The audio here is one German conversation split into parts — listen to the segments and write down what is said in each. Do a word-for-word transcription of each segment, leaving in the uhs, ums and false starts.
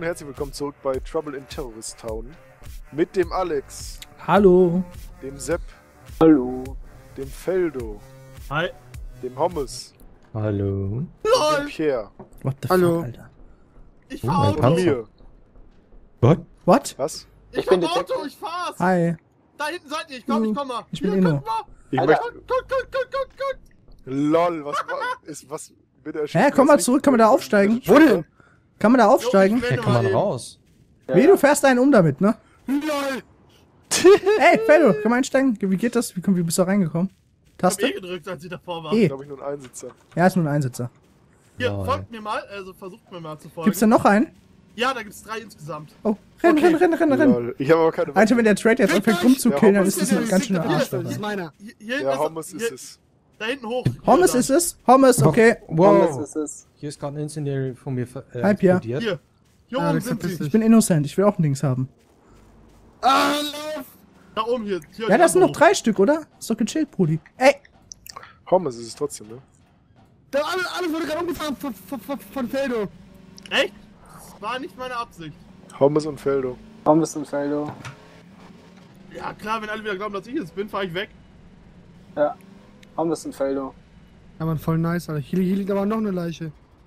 und herzlich willkommen zurück bei Trouble in Terrorist Town. Mit dem Alex. Hallo. Dem Sepp. Hallo. Dem Feldo. Hi. Dem Hommes. Hallo. Und dem Pierre. What the Hallo. fuck, Alter? Ich Oh, fahr mein Auto. Panzer. Mir. What? What? Was? Ich, Ich fahr bin Auto, Detective. ich fahr's. Hi. Da hinten seid ihr, ich komm, ich komm mal. Ich bin Hier, Inno. guck mal. Ich Alter. möchte... Guck, guck, guck, guck, guck, guck. LOL, was war... Ist, was... Bitte erschießt Hä, mich komm jetzt mal nicht. zurück, kann man da aufsteigen? Wo denn? Kann man da Jo, aufsteigen? ich Hier wende kann mal man eben. raus. Ja. Wie, du fährst einen um damit, ne? LOL. Ey, Feldo, kann man einsteigen? Wie geht das? Wie, komm, wie bist du da reingekommen? Ich hab Taste? eh gedrückt, als ich davor war. E. Glaube ich nur ein Einsitzer. Ja, ist nur ein Einsitzer. Hier, Lol. folgt mir mal, also versucht mir mal zu folgen. Gibt's da noch einen? Ja, da gibt's drei insgesamt. Oh, renn, Okay. renn, renn, renn, renn. LOL. Ich habe aber keine... Alter, wenn der Trade jetzt anfängt euch! rumzukillen, Ja, dann ist das ein ganz schöner Hier, Arschloch. Das ist meiner. Hier, hier hinten Der ist- Hommes hier, ist es. Da hinten hoch. Hommes Hier, ist es? Hommes, okay. Wow. Wow. ist es. Hier ist gerade ein Incendiary von mir ver- äh, Hi, Pierre. da. explodiert. Hier. Hier Ah, oben das sind verpiss sie. Ich bin innocent, ich will auch ein Dings haben. Ah, lauf! Da oben hier. hier Ja, das sind noch hoch. drei Stück, oder? Ist doch gechillt, Brudi. Ey, Hommes ist es trotzdem, ne? Da alles, alles wurde gerade umgefahren von, von, von, von Feldo. Echt? Das war nicht meine Absicht. Hommes und Feldo. Warum bist du ein Feldo? Ja klar, wenn alle wieder glauben, dass ich es bin, fahr ich weg. Ja. Warum bist du ein Feldo? Ja, man, voll nice, Alter. Hier, hier liegt aber noch eine Leiche.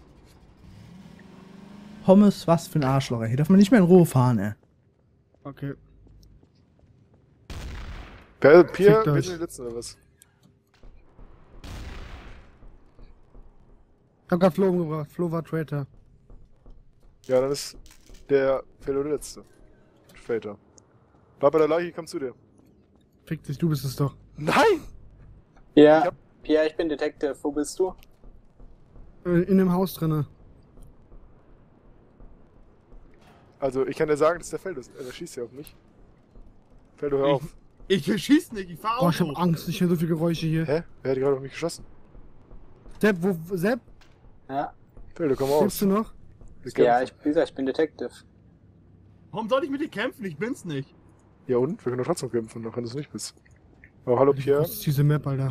Hommes, was für ein Arschloch, ey. Hier darf man nicht mehr in Ruhe fahren, ey. Okay. Per, Pierre, Fickt wir euch. sind die Letzten, oder was? Ich hab grad Flo umgebracht. Flo war Traitor. Ja, dann ist der Feldo der Letzte. Später. Bleib bei der Leiche, ich komm zu dir. Fick dich, du bist es doch. Nein! Ja. Ich hab- Pierre, ich bin Detective. Wo bist du? Äh, In dem Haus drinne. Also, ich kann dir sagen, dass der Feldo ist. Er schießt ja auf mich. Feldo, hör Ich- auf. Ich schieß nicht, ich fahr Boah, ich Auto. hab Angst. Ich höre so viele Geräusche hier. Hä? Wer hat gerade auf mich geschossen? Sepp, wo, Sepp, Ja. Feldo, komm lebst raus. du noch? Wir kämpfen. Ja, ich, wie gesagt, ich bin Detective. Warum soll ich mit dir kämpfen? Ich bin's nicht. Ja und? Wir können doch trotzdem kämpfen, dann kann du es nicht bist. Oh, hallo Pierre. Das ist diese Map, Alter.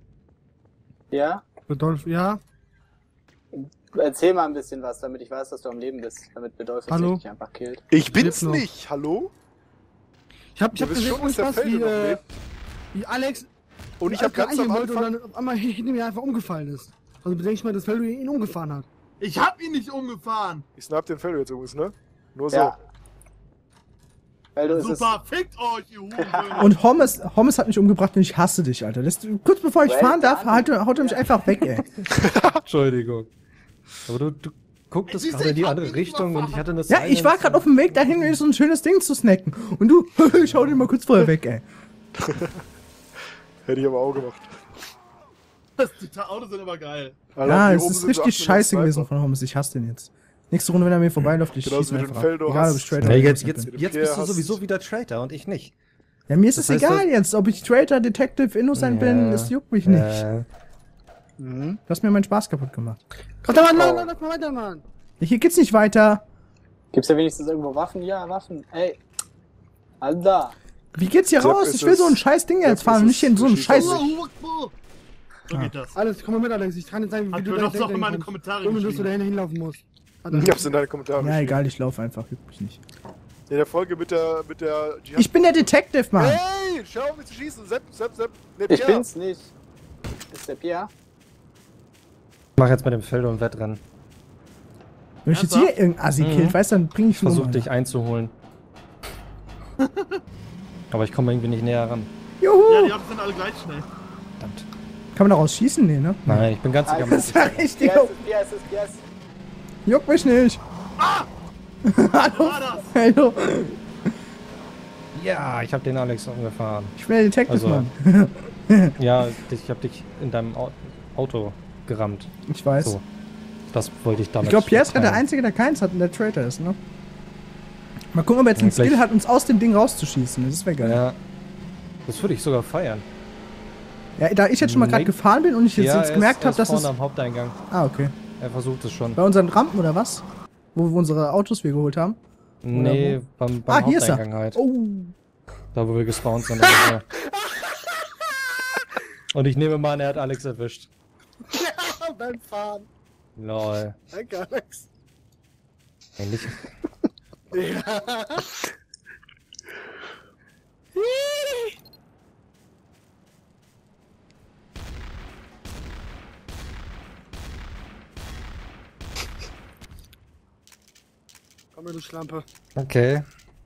Ja? Rodolf, ja? Erzähl mal ein bisschen was, damit ich weiß, dass du am Leben bist. Damit Bedolf jetzt Hallo? nicht einfach killt. Ich bin's Lebt noch. nicht, hallo? Ich hab, ich Du hab bist gesehen, schon, dass der ohne Spaß, Feldo wie, noch äh, lebt. wie Alex Und ich hab ganz am wollte Anfang... und dann auf einmal hinter mir einfach umgefallen ist. Also bedenke ich mal, dass Feldo ihn umgefahren hat. Ich hab ihn nicht umgefahren. Ich snap den Feldo jetzt übrigens, ne? Nur so. Ja. Feldo ist Super, fickt euch, ihr Hurensohn. Und Hommes, Hommes hat mich umgebracht und ich hasse dich, Alter. Das, kurz bevor ich Well fahren darf, done. haut, haut er mich einfach weg, ey. Entschuldigung. Aber du, du gucktest Siehst du, gerade in die ich hab andere ihn nicht Richtung und ich hatte eine Ja, ich war gerade auf dem Weg dahin, mir so ein schönes Ding zu snacken. Und du, ich hau den mal kurz vorher weg, ey. Hätte ich aber auch gemacht. Das, die Autos sind aber geil. Alter, Ja, hier es oben ist sind so richtig acht scheiße Minuten gewesen Sniper. von Hommes. Ich hasse den jetzt. Nächste Runde, wenn er mir vorbeiläuft, ich Genauso schieße wie ihn du den einfach. Feldo ab. Egal, ob ich hast. Traitor Ja, oder jetzt, Innocent jetzt, bin. jetzt Pierre bist du hast- sowieso wieder Traitor und ich nicht. Ja, mir ist es Das heißt, egal das- jetzt, ob ich Traitor, Detective, Innocent bin, Ja. das juckt mich nicht. Äh, Mhm. Du hast mir meinen Spaß kaputt gemacht. Gott, Mann, Oh. Mann, Mann, lass mal weiter, Mann. Hier geht's nicht weiter. Gibt's ja wenigstens irgendwo Waffen? Ja, Waffen. Ey. Alter. Wie geht's hier Sepp, raus? ist Ich will es- so ein scheiß Ding Sepp, jetzt fahren ist und nicht in es- so einen du scheiß... schießt So geht das. Alles, komm mal mit, Alex. Ich kann jetzt sagen, wie Hat du mir da doch auch in meine kommst. Kommentare Ohne dass du geschrieben. dahin hinlaufen musst. Alter. Ich hab's in deine Kommentare Ja, geschrieben. egal, ich laufe einfach, juckt mich nicht. In der Folge mit der... mit der Dschihad- Ich bin der Detective, Mann. Hey, schau auf mich zu schießen. Sepp, Sepp, Sepp. Nee, Ich Pierre. bin's nicht. Ist der Pierre? mach jetzt mit dem Feldo ein Wettrennen. Wenn ich jetzt Ernsthaft? hier irgendein Assi Mhm. killt, weißt du, dann bring ich Ich ihn um, versuch Alter. dich einzuholen. Aber ich komme irgendwie nicht näher ran. Ja, Juhu! die Autos sind alle gleich schnell. Verdammt. Kann man daraus schießen? Nee, ne? Nein, ich bin ganz sicher. Ah, Das sag ich dir. Pierre ist es, Pierre ist es, Pierre ist es. Juckt mich nicht. Hallo, War das? Hallo. Ja, ich habe den Alex umgefahren. Ich bin der Detective, Also- Mann. Ja, ich habe dich in deinem Au- Auto gerammt. Ich weiß. So. Das wollte ich damit. Ich glaube, Pierre ist gerade der mitteilen. Einzige, der keins hat und der Traitor ist, ne? Mal gucken, ob er jetzt einen Ja, gleich- Skill hat, uns aus dem Ding rauszuschießen. Das wäre geil. Ja. Ja. Das würde ich sogar feiern. da ich jetzt schon mal gerade Nee. gefahren bin und ich jetzt, ja, jetzt er gemerkt ist, er habe, ist dass vorne es... am Haupteingang. Ah, okay. Er versucht es schon. Bei unseren Rampen oder was? Wo wir unsere Autos wir geholt haben? Nee, beim, beim Ah, hier ist er. Haupteingang halt. Oh. Da, wo wir gespawnt sind. aber ja. Und ich nehme mal an, er hat Alex erwischt. Beim Fahren. Lol. Danke, Alex. Eigentlich. Ja. Komm her, du Schlampe. Okay.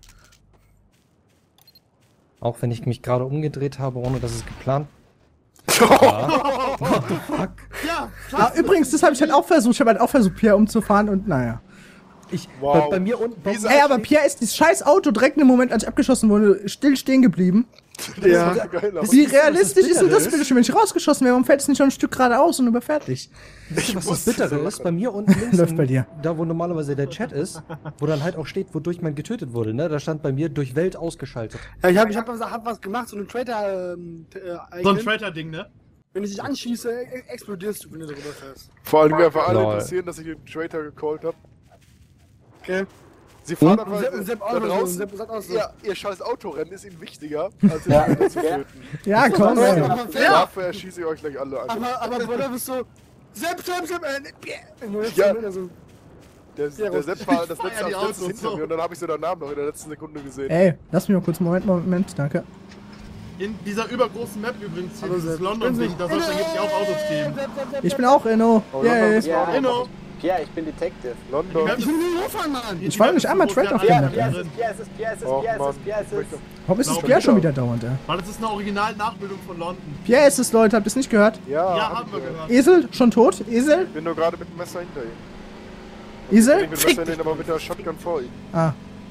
Auch wenn ich mich gerade umgedreht habe, ohne dass es geplant war. What the fuck? Ja, Ah, übrigens, das habe ich halt auch versucht. Ich habe halt auch versucht, Pierre umzufahren und naja. Ich, Wow. bei, bei mir unten. Diese- Ey, aber Pierre ist dieses scheiß Auto direkt im Moment, als ich abgeschossen wurde, still stehen geblieben. Ja. So geil aus. Wie Siehst du, was realistisch das ist denn das Bittere bitte schön? Wenn ich rausgeschossen wäre, warum fällt es nicht schon ein Stück geradeaus und überfertigt? Wisst ihr, was das musste Bittere so ist? lachen. Bei mir unten links, Läuft im- bei dir. da wo normalerweise der Chat ist, wo dann halt auch steht, wodurch man getötet wurde, ne? Da stand bei mir durch Welt ausgeschaltet. Ja, ich hab, ich hab, hab was gemacht, so einen Traitor, ähm, t- äh, so ein Icon. Traitor-Ding, ne? Wenn ich dich anschieße, e explodierst du, wenn du darüber fährst. Vor allem einfach alle Lol. interessieren, dass ich den Traitor gecallt hab. Okay? Sie fahren Und einfach Sepp, und Sepp da auch noch so, und draußen. Sepp sagt auch so. Ja, ihr scheiß Autorennen ist ihnen wichtiger, als den Ja. Traitor zu Ja. töten. Ja, komm, Ja. ey. Aber, Dafür erschieße ich euch gleich alle an. aber, aber Bruder, bist so. Sepp, Sepp, Sepp, äh, ne, Pierre. Ja. Ja. So, Der, Ja, der Sepp war das feier letzte, die als letztes Autos hinter so. mir und dann habe ich so deinen Namen noch in der letzten Sekunde gesehen. Ey, lass mich mal kurz einen Moment, Moment, danke. In dieser übergroßen Map übrigens, hier, Hallo, dieses Sepp. London-Ding, da soll es angeblich auch Autos geben. Sepp, Sepp, Sepp, Ich bin auch Inno. Oh, Yay. London ist Ja. auch noch- Inno! Pierre, ich bin Detective. London. Ja. Ich will nur hochfahren, Mann. Ich war nicht einmal Traitor auf der Pierre, Map, Pierre ey. ist es, Pierre ist es, Pierre ist es, Oh, Pierre ist Mann. es, Pierre ist Ich es. möchte- Warum ist das Glaub Pierre ich schon auch. wieder dauernd, ey? Weil das ist eine Original-Nachbildung von London. Pierre ist es, Leute, habt ihr es nicht gehört? Ja, Ja, hab haben ich wir gehört. gehört. Esel, schon tot? Esel? Ich bin nur gerade mit dem Messer hinter ihm. Esel? Ich bin mit dem Fick Messer hinter dich. ihm, aber mit der Shotgun vor ihm. Ah.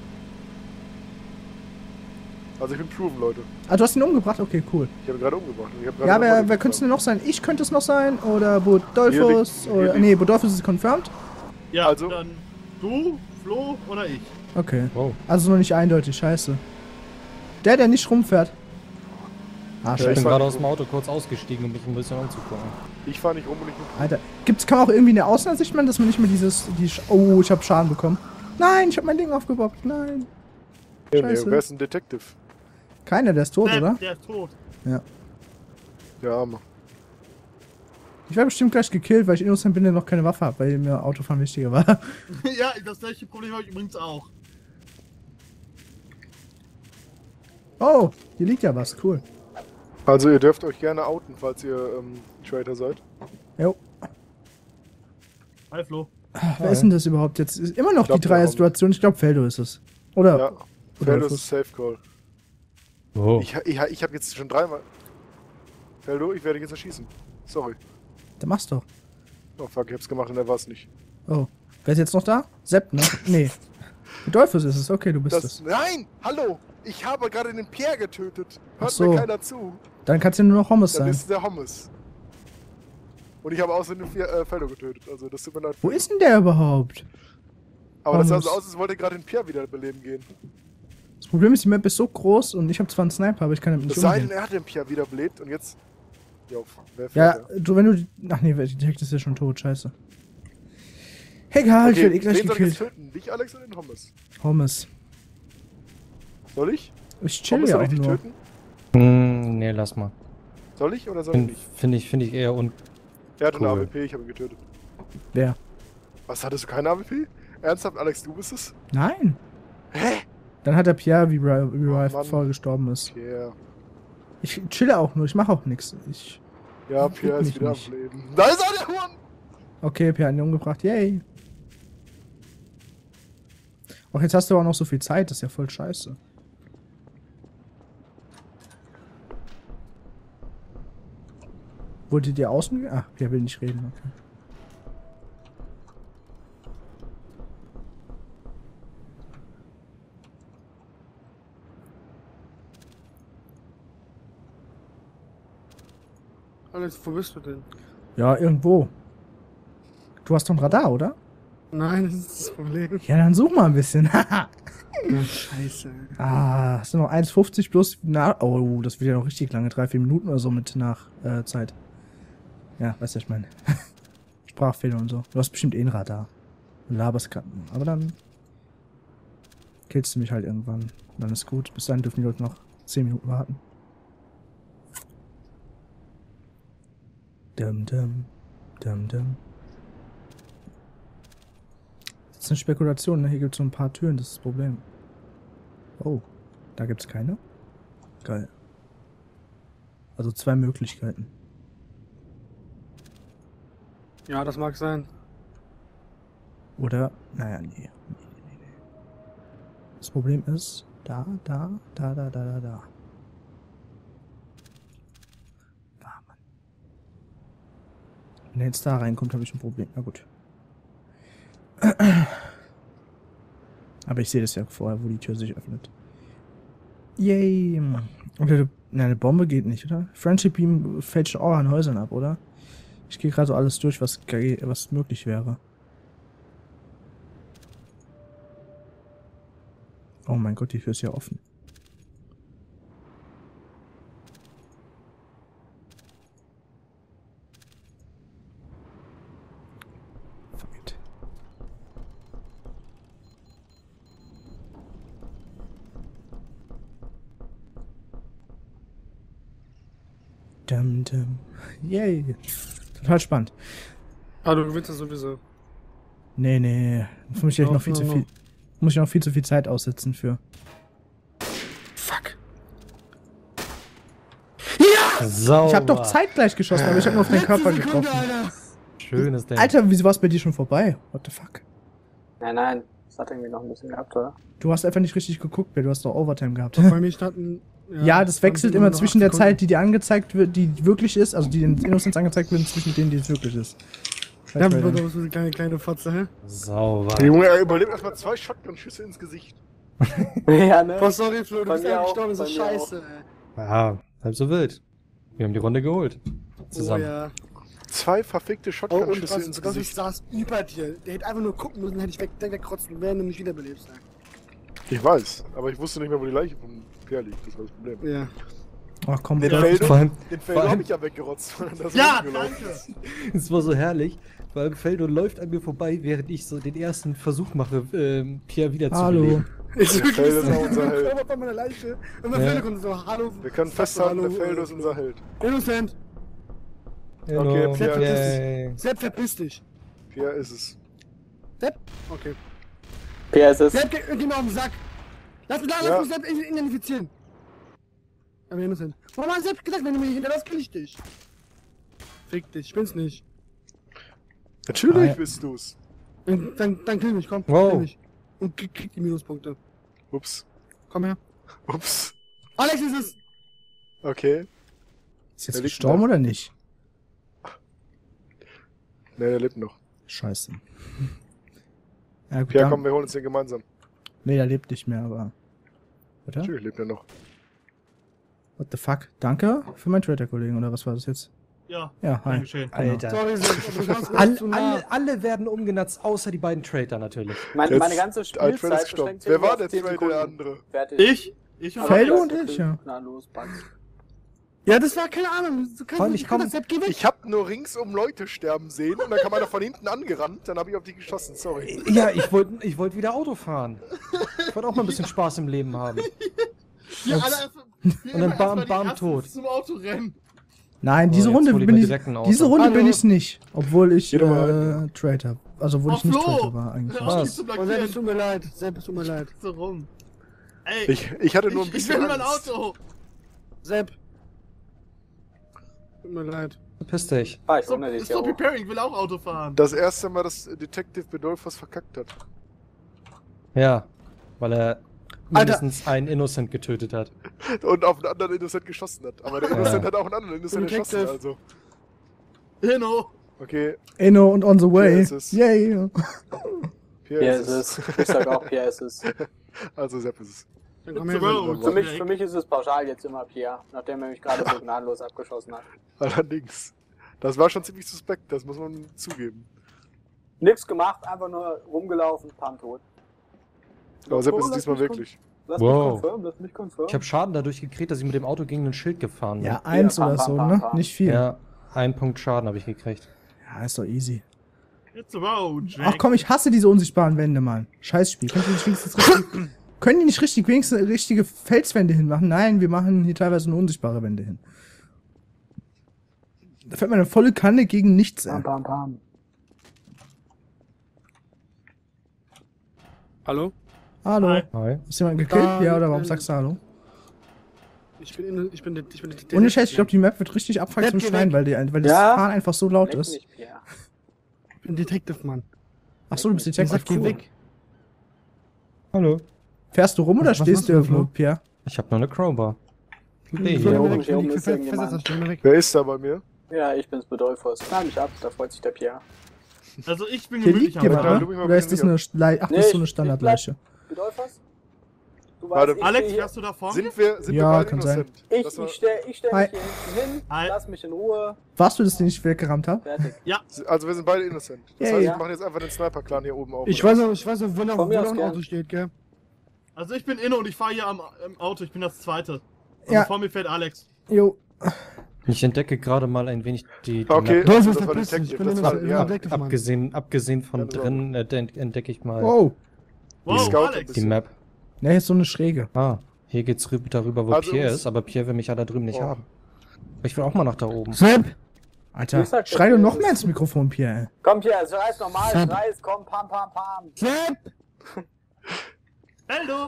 Also ich bin proven, Leute. Ah, du hast ihn umgebracht? Okay, cool. Ich habe ihn gerade umgebracht. Ich hab gerade Ja, noch wer, mal wer könnte es denn noch sein? Ich könnte es noch sein? Oder Hier Bodolphus? liegt- Oder, hier nee, liegt- Bodolphus ist confirmed. Ja, Also- dann du, Flo oder ich. Okay. Wow. Also noch nicht eindeutig, scheiße. Der, der nicht rumfährt. Ah, Ich Ja, bin ich scheiße. fahr gerade nicht aus dem rum. Auto kurz ausgestiegen, um mich ein bisschen umzugucken. Ich fahre nicht rum und ich bin Alter. Gibt's, kann man auch irgendwie eine Außenansicht machen, dass man nicht mehr dieses... Die Sch oh, ich habe Schaden bekommen. Nein, ich habe mein Ding aufgebockt. Nein. Nee, Scheiße. nee, wer ist ein Detective? Keiner, der ist tot, Sepp, oder? der ist tot. Der Arme. Ich werde bestimmt gleich gekillt, weil ich innocent bin, der noch keine Waffe habe, weil mir Autofahren wichtiger war. Ja, das gleiche Problem habe ich übrigens auch. Oh, hier liegt ja was. Cool. Also ihr dürft euch gerne outen, falls ihr ähm, Traitor seid. Jo. Hi Flo. Wer ist denn das überhaupt jetzt? Ist immer noch Ich glaub, die wir haben- Dreier-Situation. Ich glaube, Feldo ist es. Oder? Ja. Oder Feldo was? ist Safe Call. Oh. Ich, ich, ich habe jetzt schon dreimal... Feldo, ich werde dich jetzt erschießen. Sorry. Dann mach's doch. Oh fuck, ich hab's gemacht und er war's nicht. Oh. Wer ist jetzt noch da? Sepp, ne? Nee. Dolphus ist es. Okay, du bist Das, es. nein! Hallo! Ich habe gerade den Pierre getötet. Hört Ach so. mir keiner zu. Dann kannst du nur noch Hommes Dann sein. ist der Hummus. Und ich habe außerdem den äh, Feldo getötet. Also das tut mir leid. Wo ist denn der überhaupt? Aber das sah Hummus? so aus, als wollte gerade den Pierre wieder beleben gehen. Das Problem ist, die Map ist so groß und ich habe zwar einen Sniper, aber ich kann damit Es nicht sei denn, umgehen. er hat den Pierre wieder belebt und jetzt... Jo, wer Ja, fährt der? du, wenn du... die- Ach nee, der Detect ist ja schon tot. Scheiße. Egal, ich werde eh gleich wen soll ich jetzt gekillt. töten? Dich, Alex, oder den Hummus? Hommes. Soll ich? Ich chill Hummus, ja soll auch ich dich nur. töten? Hm, nee, lass mal. Soll ich oder soll ich Finde nicht? find ich, find ich eher un... Er hat einen Cool. A W P, ich habe ihn getötet. Wer? Was, hattest du keinen A W P? Ernsthaft, Alex, du bist es? Nein. Hä? Dann hat der Pierre, wie Ri- wie Oh, Rife Mann. vorher gestorben ist. Pierre. Ich chille auch nur, ich mache auch nichts. Ich... Ja, Pierre ist mich wieder nicht. am Leben. Da ist er, der Huren! Okay, Pierre hat ihn umgebracht. Yay. Ach, jetzt hast du auch noch so viel Zeit, das ist ja voll scheiße. Wolltet ihr außen gehen? Ach, Pierre will nicht reden, okay. Alex, wo bist du denn? Ja, irgendwo. Du hast doch ein Radar, oder? Nein, das ist das Problem. Ja, dann such mal ein bisschen. Ja, scheiße. Ah, hast du noch eins fünfzig plus nach... Oh, das wird ja noch richtig lange. drei, vier Minuten oder so mit nach äh, Zeit. Ja, weißt du, was ich meine. Sprachfehler und so. Du hast bestimmt eh ein Radar. Du laberst grad. Aber dann... killst du mich halt irgendwann. Dann ist gut. Bis dahin dürfen die Leute noch zehn Minuten warten. Dum dum. Dum dum. Das ist eine Spekulation, ne? Hier gibt es so ein paar Türen, das ist das Problem. Oh, da gibt's keine? Geil. Also zwei Möglichkeiten. Ja, das mag sein. Oder, naja, nee. nee, nee, nee. Das Problem ist, da, da, da, da, da, da, da. Da, Mann. Wenn er jetzt da reinkommt, habe ich ein Problem. Na gut. Aber ich sehe das ja vorher, wo die Tür sich öffnet. Yay. Oder, na, eine Bombe geht nicht, oder? Friendship Beam fällt schon auch an Häusern ab, oder? Ich gehe gerade so alles durch, was, was möglich wäre. Oh mein Gott, die Tür ist ja offen. Fuck it. Dum, dum. Yay. Total spannend. Ah, du gewinnst das sowieso. Nee, nee. Da muss ich Doch, noch viel no, zu no. viel. Muss ich noch viel zu viel Zeit aussetzen für. Fuck. Sauber. Ich hab doch zeitgleich geschossen, aber ich hab nur auf den Körper Letzte Sekunde, getroffen. Alter. Schönes Ding. Alter, wieso war es bei dir schon vorbei? What the fuck? Nein, nein, das hat irgendwie noch ein bisschen gehabt, oder? Du hast einfach nicht richtig geguckt, Bill. Du hast doch Overtime gehabt. Bei mir standen... Ja, das wechselt immer noch zwischen acht der Sekunden. Zeit, die dir angezeigt wird, die wirklich ist, also die in Innocence angezeigt wird, und zwischen denen, die es wirklich ist. Ja, Weißt du du, bist so eine kleine, kleine Fotze, hä? Sauber. Der Junge, er überlebt erstmal zwei Shotgun-Schüsse ins Gesicht. Ja, ne? Boah, sorry, Flo, du Bei bist mir einfach auch, gestorben, das bei ist mir scheiße, ey. Ja, halb so wild. Wir haben die Runde geholt. Zusammen. Oh, ja. Zwei verfickte Oh, und Shotgun-Schüsse was, ins was ich Gesicht. saß über dir. Der hätte einfach nur gucken müssen, hätte ich weg, weggekrotzt und wäre nämlich wiederbelebst. Ich weiß, aber ich wusste nicht mehr, wo die Leiche von Pierre liegt. Das war das Problem. Ja. Ach komm, Den Bill. Feldo, Vor allem- den vor Feldo allem- hab ich ja weggerotzt. weil das Ja, rumgelaufen danke. ist. Es war so herrlich, weil Feldo läuft an mir vorbei, während ich so den ersten Versuch mache, ähm, Pierre Hallo. wiederzubeleben. Ist Der Feldo ist auch unser Held. Körper von meiner Leiche. Und mein Ja. Feldo kommt so, hallo. Wir können sagst du festhalten, der hallo, Feldo äh, ist unser Held. Innocent. Hello. Pierre Yay. Sepp, verpiss dich. Pierre ist es. Sepp? Okay. P S S. Sepp, geh, geh mal auf den Sack. Lass mich da, Ja. lass mich Sepp identifizieren. Aber Innocent. Warum hat Sepp gesagt, wenn du mich hinterlässt, kill ich dich? Fick dich, ich bin's nicht. Natürlich Ah, bist du's. Dann, dann, dann kill mich, komm. Wow. Kill mich. Und krieg, krieg die Minuspunkte. Ups. Komm her. Ups. Alex ist es! Okay. Ist jetzt Der liegt gestorben da. oder nicht? Ne, der lebt noch. Scheiße. Ja, gut, Pierre, dann- komm, wir holen uns den gemeinsam. Nee, der lebt nicht mehr, aber. Oder? Natürlich lebt er noch. What the fuck? Danke für meinen Twitter-Kollegen, oder was war das jetzt? Ja, Ja, hi. Dankeschön. Alter. Sorry, Sepp, du warst Alle, zu nah. alle, alle werden umgenutzt, außer die beiden Traitor natürlich. Meine, Jetzt- meine ganze Alfred ist Spielzeit gestorben. beschränkt sich Wer nur war auf der zehn zweite, Sekunden. der andere? Fertig. Ich? Ich Aber war Feldo das und ist ich, ja. Na los, Bugs. Ja, das war keine Ahnung. Du kannst Vor allem, nicht ich komm- kommen. Sepp, geh weg. Ich hab nur ringsum Leute sterben sehen und dann kam einer von hinten angerannt, dann hab ich auf die geschossen, sorry. Ja, ich wollte ich wollt wieder Auto fahren. Ich wollte auch mal ein bisschen Spaß im Leben haben. Wir Ups. alle erst- wir Und dann immer bam, erst mal die bam, Ersten tot. Zum Auto rennen. Nein, Oh, diese jetzt Runde hol ich bin mir ich. direkt ein Auto. Diese Runde Hallo. bin ich nicht. Obwohl ich Geh doch mal äh, Traitor hab. Also, obwohl Oh, ich nicht Flo! Traitor war eigentlich. Hör Was? auf, mich zu Oh, Sepp, es blockieren. tut mir leid. Sepp, es tut mir leid. So rum. Ey, Ich, ich hatte nur ein ich, ich bisschen will mein Angst. Auto. Sepp. Tut mir leid. Verpiss dich. Ah, ich So, wundere dich so ja auch. preparing, will auch Auto fahren. Das erste Mal, dass Detective Bedolphos verkackt hat. Ja, weil er mindestens einen Innocent getötet hat. Und auf einen anderen Innocent geschossen hat. Aber der Ja. Innocent hat auch einen anderen Innocent Detective. erschossen, also. Hinno. Okay, Inno und on the way. Hier ist es. Yay. Pierre P ist S es. S. Ich sag auch P S S. Also Sepp ist es. Dann komm It's her. a Sepp. road. Für mich, für mich ist es pauschal jetzt immer Pierre, nachdem er mich gerade so gnadenlos abgeschossen hat. Allerdings. Das war schon ziemlich suspekt, das muss man zugeben. Nix gemacht, einfach nur rumgelaufen, pan tot. Aber Sepp Oh, ist es lass diesmal mich wirklich. Lass Wow. mich confirm, lass mich confirm. Ich habe Schaden dadurch gekriegt, dass ich mit dem Auto gegen ein Schild gefahren bin. Ja, eins pam, oder pam, so, pam, ne? pam. Nicht viel. Ja, Ja, ein Punkt Schaden habe ich gekriegt. ist doch easy. It's a road, Jack. Ach komm, ich hasse diese unsichtbaren Wände, Mann. Scheißspiel. Könnt ihr nicht wenigstens richtig, können die nicht richtig wenigstens richtige Felswände hinmachen? Nein, wir machen hier teilweise nur unsichtbare Wände hin. Da fällt mir eine volle Kanne gegen nichts Pam, ein. pam, pam. Hallo? Hallo. Hi. Hi. Ist jemand gekillt? Da- Ja, oder warum sagst du Hallo? Ich bin in, ich bin der, ich bin der, Ohne Scheiß, ich glaube, die Map wird richtig abfuckt zum Geh Schneiden, weg. weil, die, weil das Ja? Fahren einfach so laut Leck ist. mich, Pierre. ich bin Detective, Mann. Achso, du bist Ich Detective. sag, geh Cool. weg. Hallo. Fährst du rum oder Was- was stehst machst du du, irgendwo, Flo? Pierre? Ich habe noch eine Crowbar. Nee, Ich hier bin oben, weg, hier oben ich ist bin irgendjemand. fest, ich bin weg. Wer ist da bei mir? Ja, ich bin's, Bedolfos. Knall mich ab, da freut sich der Pierre. Also ich bin Hier gemütlich liegt am jemand, Alter, Tag. du mich ne? mal Oder ist bitte das eine nicht Le Ach, das Nee, ist so eine ich- Standardleiche. Bedolfos? Du Warte, ich Alex, stehe fährst du da vor mir? Sind wir, sind Ja, wir beide kann sein. innocent? hier, Das ich, war- ich stell, ich stell Hi. mich hier hinten hin, Hi. lass mich in Ruhe, Warst du das, den ich weggerammt habe? fertig. Also wir sind beide innocent. Das Yay. heißt, Ja. wir machen jetzt einfach den Sniper-Clan hier oben auf. Ich oder? weiß noch, ich weiß noch, wo noch, Von wo mir noch aus ein gern. Auto steht, gell? Also ich bin inne und ich fahre hier am im Auto. Ich bin das Zweite. Also Ja. vor mir fährt Alex. Jo. Ich entdecke gerade mal ein wenig die, die Okay, Map. Du hast also es das war verpisst, ich Detective. bin Das in war, der ja. Detective, Mann. Abgesehen, abgesehen von Ja, das war- drin äh, ent- entdecke ich mal Wow. Wow, Scout ein Alex. die bisschen. Map. Ja, hier ist so eine Schräge. Ah, hier geht's rüber, darüber, wo Also, Pierre uns- ist, aber Pierre will mich ja da drüben nicht Oh. haben. Ich will auch mal nach da oben. Sepp! Alter, Wie gesagt, schrei doch das noch ist- mehr ins Mikrofon, Pierre, ey. Komm Pierre, so heißt normal, Sepp. schreist, komm, pam, pam, pam. Sepp! Hello.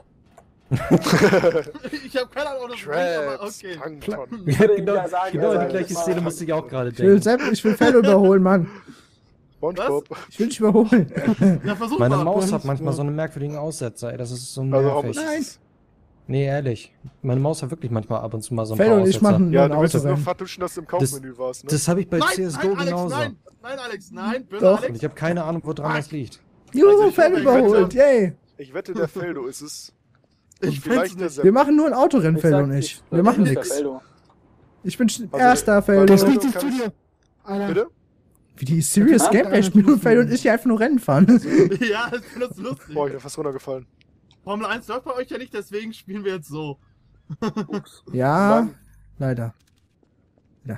Ich habe keine Ahnung, was das bringt, aber Traps, okay. Plankton. Ich würde ihm genau ja sagen, genau er die soll gleiche das Szene mal- musste ich auch gerade Ich will denken. Sepp, ich will Fellow überholen, Mann. Spongebob. Ich will dich überholen. Ja, versuch Meine mal. Maus hat uns- manchmal so einen merkwürdigen Aussetzer, ey, das ist so Also, warum nervig. ist Nein. es? Nee, ehrlich. Meine Maus hat wirklich manchmal ab und zu mal so ein Fellow paar und ich Aussetzer. machen nur Ja, ein du willst es nur Autorennen. vertuschen, dass du im Kaufmenü warst, ne? Das habe ich bei Nein, C S G O nein, Alex, genauso. nein. Nein, Alex, nein. Bitte, Doch. Und Alex. ich habe keine Ahnung, woran Nein. das liegt. Juhu, Also ich Fellow glaube, ich überholt, könnte- yay. Ich wette, der Feldo ist es. Und Ich vielleicht find's der nicht. Sepp. Wir machen nur ein Autorennen, Ich Fellow sag, und ich. ich- Wir machen ich- nix. Feldo. Ich bin sch- Also, erster, weil- Fellow. Das Feldo liegt ins kann ich- Studio! Alter. Bitte? Wie die Serious Ja, Gameplay ja, spielen und natürlich. Fellow und ich hier einfach nur Rennen fahren. Ja, ich finde das lustig. Boah, ich bin fast runtergefallen. Formel eins läuft bei euch ja nicht, deswegen spielen wir jetzt so. Ja, Mann. leider. Ja.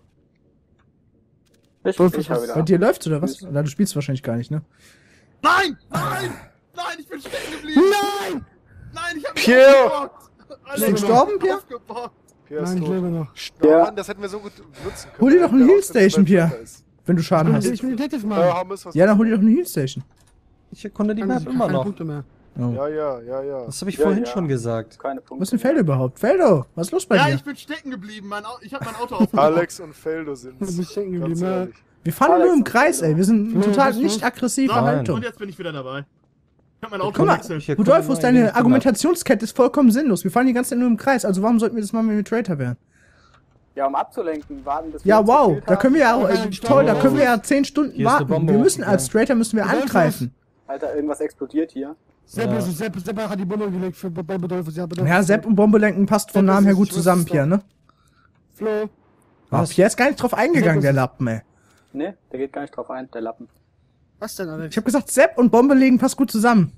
Ich, Wolf, ich was- hab wieder. Bei dir läuft's oder was? Oder du spielst wahrscheinlich gar nicht, ne? Nein! Nein! Nein, ich bin stecken geblieben! Nein! Nein, ich hab mich Pierre! aufgebockt! Bist du gestorben, Pierre? Aufgebockt. Pierre ist Nein, ich tot. lebe noch. Oh Ja. Mann, das hätten wir so gut nutzen können. Hol dir doch eine Der Healstation, Ausgang Pierre. besser ist. Wenn du Schaden Ich hast. bin Detective, Äh, Mann. Hammes, was Ja, dann hol dir doch eine Healstation. Ich erkunde die Ich Map hab immer keine noch. Punkte mehr. Oh. Ja, ja, ja, ja. Das habe ich Ja, vorhin ja. schon gesagt. Keine Punkte. Was ist denn Feldo überhaupt? Feldo, was ist los bei Ja, dir? ich bin stecken geblieben. Mein Au ich hab mein Auto aufgebockt. Alex und Feldo Du sind's. bist stecken Ganz geblieben, ja. ehrlich. Wir fahren Alex nur im und Kreis, Feldo. ey. Wir sind Ja, total das ist- nicht aggressive So, Haltung. und jetzt bin ich wieder dabei. Ich hab mein Auto Guck mal, gewechselt. Ich erkunde Rudolfus, nur ein wenig deine die Map. Argumentationskette ist vollkommen sinnlos. Wir fahren die ganze Zeit nur im Kreis. Also warum sollten wir das mal mit dem Traitor werden? Ja, um abzulenken, warten bis wir Ja, uns wow, gekillt da können wir ja auch, Ja, äh, stopp. toll, da können wir ja zehn Stunden Hier ist eine warten. Bombe Wir müssen als hochgegangen. Traitor müssen wir Rudolfus. angreifen. Alter, irgendwas explodiert hier. Sepp, Ja. ist- Sepp, Sepp hat die Bombe gelegt für bei Bedolfus. Ja, Bedolfus. Ja, Sepp und Bombe lenken passt vom Sepp, das Namen her ist- gut ich weiß zusammen, es doch. Pierre, ne? Flo. Ah, Was? Pierre ist gar nicht drauf eingegangen, Sepp, der das Lappen, ey. Ne, der geht gar nicht drauf ein, der Lappen. Was denn, Alex? Ich hab gesagt, Sepp und Bombe legen passt gut zusammen.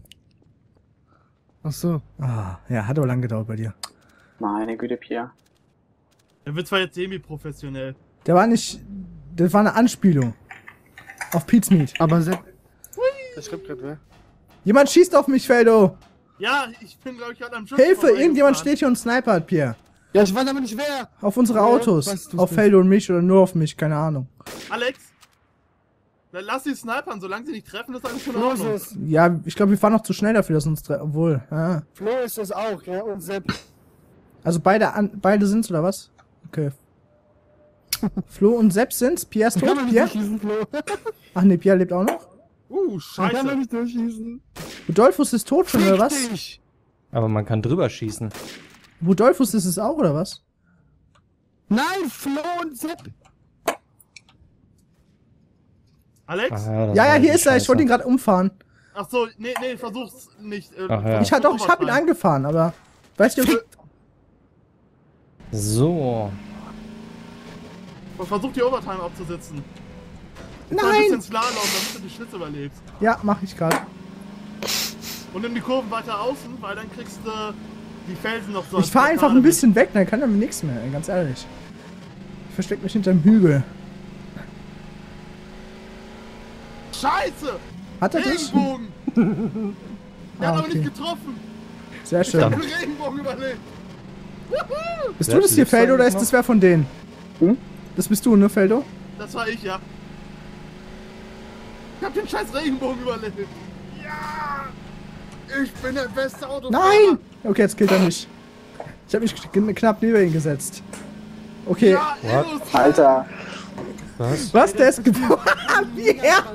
Ach so. Ah, ja, hat aber lang gedauert bei dir. Meine Güte, Pierre. Der wird zwar jetzt semi-professionell. Der war nicht, das war eine Anspielung. Auf Pete's Meat. Aber Sepp. Das schreibt grad wer? Jemand schießt auf mich, Feldo. Ja, ich bin, glaube ich, gerade am Schiff. Hilfe, irgendjemand steht hier und snipert, Pierre. Ja, ich weiß aber nicht wer. Auf unsere Ja, Autos. weißt du's Auf nicht. Feldo und mich oder nur auf mich, keine Ahnung. Alex? Dann lass sie snipern, solange sie nicht treffen, ist alles schon in Flo ist Ordnung. es. Ja, ich glaube, wir fahren noch zu schnell dafür, dass uns tre- obwohl. Ja. Flo ist es auch, ja. Und Sepp. Also beide an, beide sind's oder was? Okay. Flo und Sepp sind's. Pierre ist Kann tot. man nicht Pierre? durchschießen, Flo. Ach nee, Pierre lebt auch noch. Uh, Kann man scheiße. nicht durchschießen. Rudolfus ist tot schon oder was? Fick dich. Aber man kann drüber schießen. Rudolfus ist es auch oder was? Nein, Flo und Sepp. Alex? Ah, das Ja, war ja, hier die ist er. Ich wollte ihn Scheiße. gerade umfahren. Ach so, nee, nee, versuch's nicht. Äh, Ach ja. Ich hatte doch, ich hab ihn Overtime. angefahren, aber weißt du, ob So. Versuch die Overtime abzusitzen. Ein bisschen Nein! Slalom, damit du die Schlitze überlebst. Ja, mach ich gerade. Und nimm die Kurven weiter außen, weil dann kriegst du die Felsen noch so. Ich als fahr einfach Blockade ein bisschen weg, dann kann er mir nichts mehr, ey, ganz ehrlich. Ich versteck mich hinterm Hügel. mit. Scheiße! Hat er dich? Regenbogen! Der Ah, hat aber okay. nicht getroffen! Sehr Ich hab schön. den Regenbogen überlebt! Bist Wer du das hier, lebst du Feldo, oder eigentlich ist das noch? wer von denen? Hm? Das bist du, ne, Feldo? Das war ich, ja. Ich hab den scheiß Regenbogen überlebt! Ja! Ich bin der beste Autofahrer. Nein! Okay, jetzt killt er mich. Ich habe mich kn- knapp neben ihn gesetzt. Okay. Ja, What? los. Alter. Was? Was? Der ist geboren. Ja.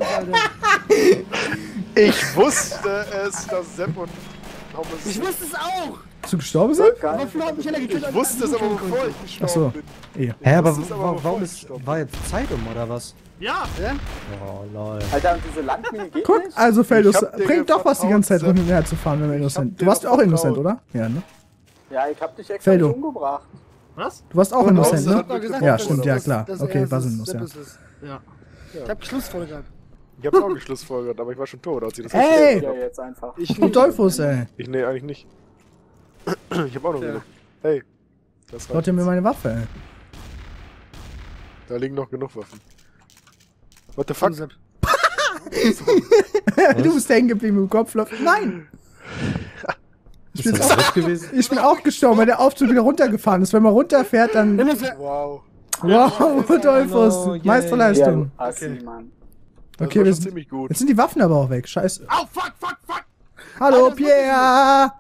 Ich wusste es, dass Sepp und Thomas... Ich wusste es auch. Bist du gestorben sind? Aber Flo hat mich schneller gekillt. Ich als wusste es du aber, killen bevor konntest. ich Ach gestorben so. bin. Eh. Hä, aber Das ist aber wa- bevor warum ich ist, gestorben war jetzt Zeit um, oder was? Ja, Ja? Oh, lol. Alter, und diese Landmine geht Guck, nicht? also Feldus, Ich hab dir bringt doch was die ganze Zeit vertraut, rum und her zu fahren, wenn wir Ich innocent. hab Du dir warst doch auch innocent, vertraut. oder? Ja, ne? Ja, ich hab dich extra Feldo. nicht umgebracht. was? Du warst auch Und innocent, außer- ne? hat er gesagt, Ja, dass- stimmt, ja dass- klar. dass Okay, er war es ist, sinnlos, ja. Sepp ist es. Ja. Ich hab Schlussfolgert. Ich hab's auch geschlussfolgert, aber ich war schon tot, als sie das Ey! Ja, jetzt einfach. Ich Und Dolphus, ey. Ich, nee, eigentlich nicht. Ich hab auch noch Ja. genug. Hey. Das Klaut dir mir meine Waffe, ey. Da liegen noch genug Waffen. What the fuck? Sepp. Du bist hängen geblieben im Kopflauf. Nein! Ich bin, Ist das auch, das gewesen? ich bin auch gestorben, weil der Aufzug wieder runtergefahren ist. Wenn man runterfährt, dann... Innocent. Wow. Wow, Dolphus! Oh, yay. Meisterleistung. Ja, Assi, Okay. Mann. Das Okay, war wir schon sind, ziemlich gut. jetzt sind die Waffen aber auch weg. Scheiße. Au, fuck, fuck, fuck! Hallo, Alter, Pierre! Ja.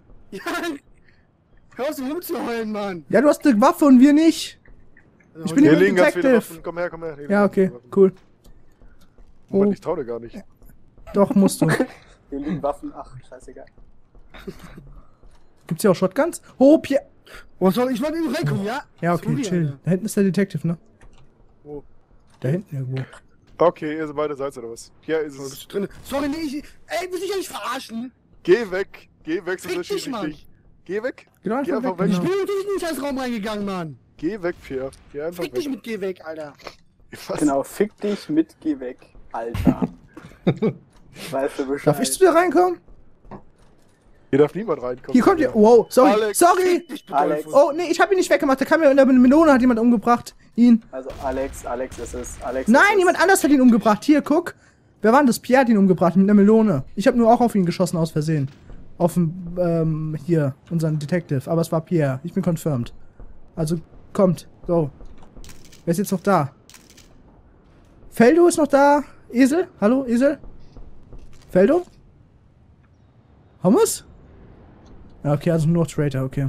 Hör auf, rumzuheulen, Mann. Ja, du hast eine Waffe und wir nicht. Ich bin Hier hier liegen ganz viele Detective. Waffen. Komm her, komm her. Hier Ja, liegen okay, Waffen. cool. Moment, Oh. ich trau dir gar nicht. Doch, musst du. Hier liegen Waffen. Ach, scheißegal. Gibt's hier auch Shotguns? Oh, Pierre! Was soll ich wollte eben reinkommen, ja? Ja, okay, Sorry, chill. Alter. Da hinten ist der Detective, ne? Wo? Da hinten irgendwo. Okay, ihr seid beide Seite oder was? Hier ist Oh, bist es. du drin? Sorry, nee, ich. Ey, willst du dich nicht verarschen? Geh weg. Geh weg, sonst Fick dich, erschieße ich Mann. dich. Geh weg. Geh doch Geh einfach einfach weg. weg. Ich Genau. bin natürlich in den scheiß Raum reingegangen, Mann. Geh weg, Pierre. Geh einfach Fick dich weg. mit, geh weg, Alter. Was? Genau, fick dich mit, geh weg. Alter. Weißt du Bescheid? Darf ich zu dir reinkommen? Hier darf niemand reinkommen. Hier kommt ihr. Wow, sorry, Alex, sorry! Ich Alex. Oh, nee, ich hab ihn nicht weggemacht. Da kam ja in der Melone, hat jemand umgebracht. Ihn. Also Alex, Alex ist es. Alex Nein, ist es. jemand anders hat ihn umgebracht. Hier, guck. Wer war denn das? Pierre hat ihn umgebracht mit einer Melone. Ich habe nur auch auf ihn geschossen aus Versehen. Auf den, ähm, hier, unseren Detective. Aber es war Pierre. Ich bin confirmed. Also, kommt. Go. Wer ist jetzt noch da? Feldo ist noch da. Esel? Hallo, Esel? Feldo? Hummus? Ja, okay, also nur noch Traitor, okay.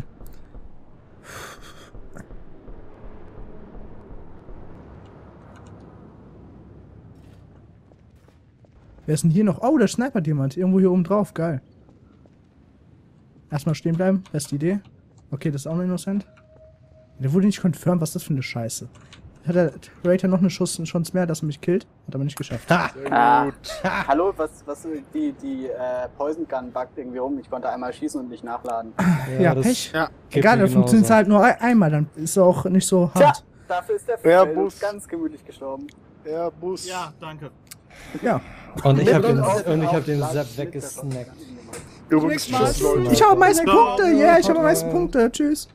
Wer ist denn hier noch? Oh, da snipert jemand. Irgendwo hier oben drauf. Geil. Erstmal stehen bleiben. Beste Idee. Okay, das ist auch noch innocent. Der wurde nicht confirmed. Was ist das für eine Scheiße? Hat der Traitor noch eine Schuss, eine Chance mehr, dass er mich killt? Hat aber nicht geschafft. Ha! Sehr Ah, gut. hallo, was, was, die, die, äh, Poison Gun buggt irgendwie rum. Ich konnte einmal schießen und nicht nachladen. Ja, das Pech. Ja. geht Egal, mir dann funktioniert es genauso. halt nur ein- einmal. Dann ist es auch nicht so Tja, hart. dafür ist der Ja, Feldo Bus. ganz gemütlich gestorben. Er muss. Ja, danke. Ja. Und ich hab den, Auch- und ich auch hab den Lars Sepp Schmidt, der weggesnackt. Shotgun gemacht. Übrigens, Nächstes Mal. tschüss, Leute. Ich habe am meisten Ciao. Punkte. Yeah, ich habe am meisten Punkte. Tschüss.